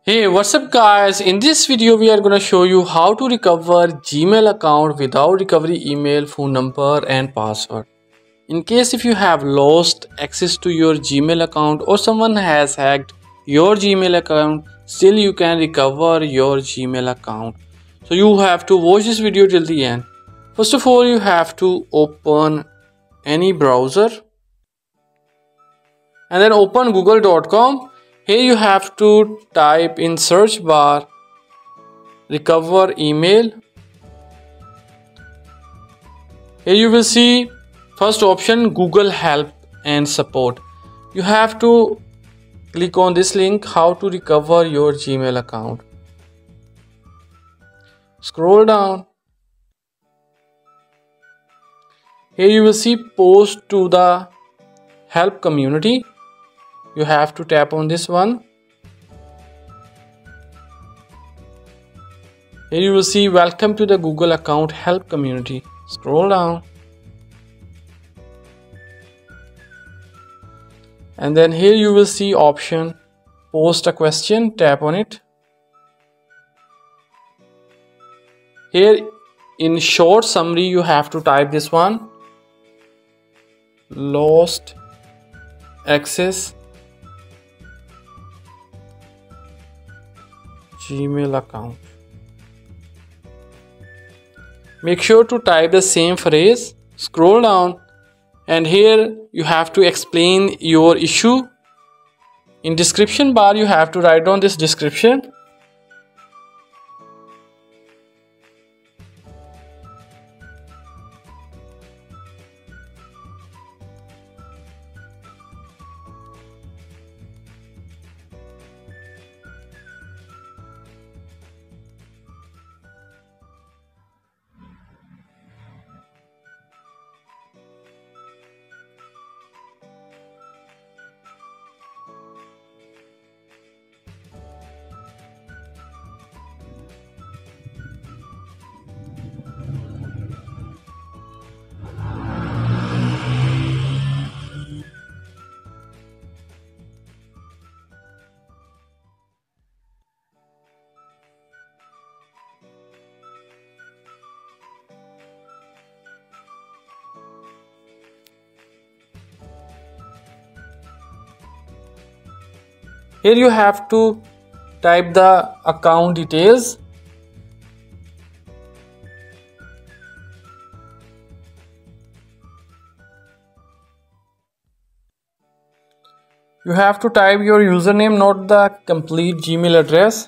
Hey, what's up guys? In this video we are going to show you how to recover Gmail account without recovery email, phone number and password. In case if you have lost access to your Gmail account or someone has hacked your Gmail account, still you can recover your Gmail account. So you have to watch this video till the end. First of all, you have to open any browser and then open google.com. Here you have to type in search bar recover email. Here you will see first option Google help and support. You have to click on this link, how to recover your Gmail account. Scroll down. Here you will see post to the help community. You have to tap on this one. Here you will see welcome to the Google account help community. Scroll down. And then here you will see option post a question. Tap on it. Here in short summary you have to type this one: lost access Gmail account. Make sure to type the same phrase. Scroll down and here you have to explain your issue. In description bar you have to write down this description. Here you have to type the account details. You have to type your username, not the complete Gmail address.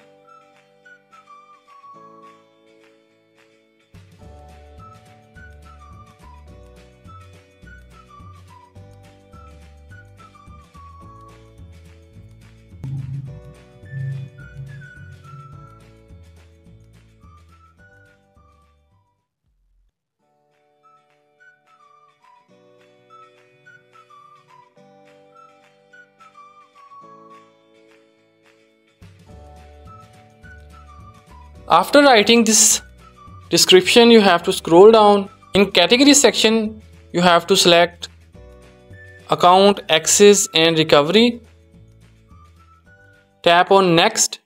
After writing this description, you have to scroll down. In category section, you have to select account access and recovery. Tap on next.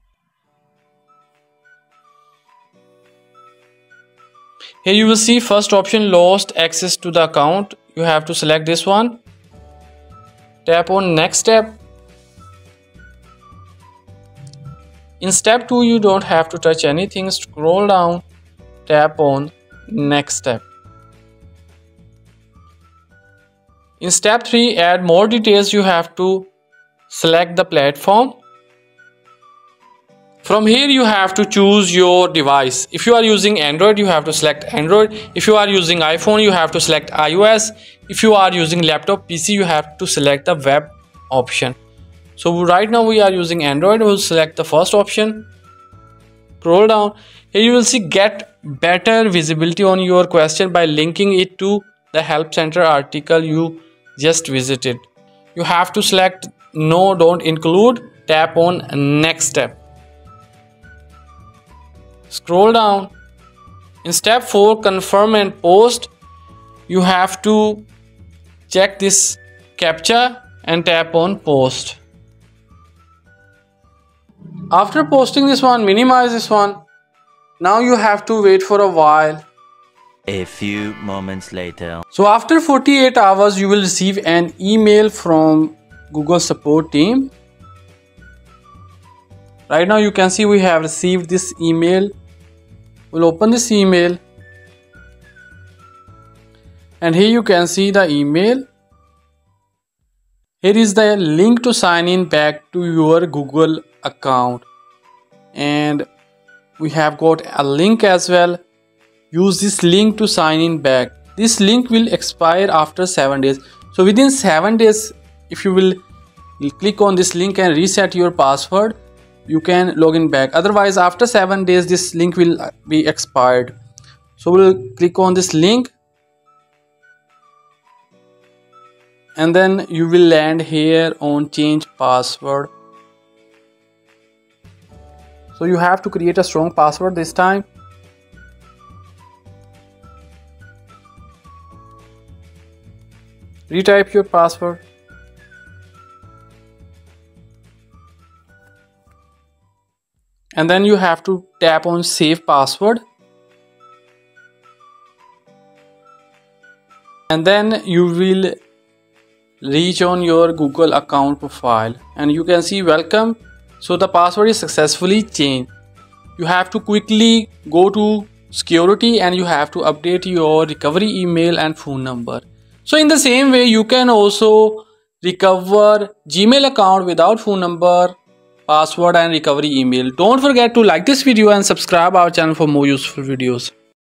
Here you will see first option lost access to the account. You have to select this one. Tap on next step. In step 2 you don't have to touch anything. Scroll down, tap on next step. In step 3 add more details. You have to select the platform. From here you have to choose your device. If you are using Android you have to select Android. If you are using iPhone you have to select iOS. If you are using laptop PC you have to select the web option. So right now we are using Android. We'll select the first option. Scroll down. Here you will see get better visibility on your question by linking it to the help center article you just visited. You have to select no, don't include. Tap on next step. Scroll down. In step 4 confirm and post, you have to check this captcha and tap on post. After posting this one, minimize this one. Now you have to wait for a while. A few moments later. So after 48 hours, you will receive an email from Google support team. Right now you can see we have received this email. We'll open this email. And here you can see the email. Here is the link to sign in back to your Google account. And we have got a link as well. Use this link to sign in back. This link will expire after 7 days. So within 7 days, if you will click on this link and reset your password, you can log in back. Otherwise, after 7 days, this link will be expired. So we'll click on this link. And then you will land here on change password. So you have to create a strong password this time. Retype your password. And then you have to tap on save password. And then you will reach on your Google account profile and you can see welcome. So the password is successfully changed. You have to quickly go to security and you have to update your recovery email and phone number. So in the same way, you can also recover Gmail account without phone number, password and recovery email. Don't forget to like this video and subscribe our channel for more useful videos.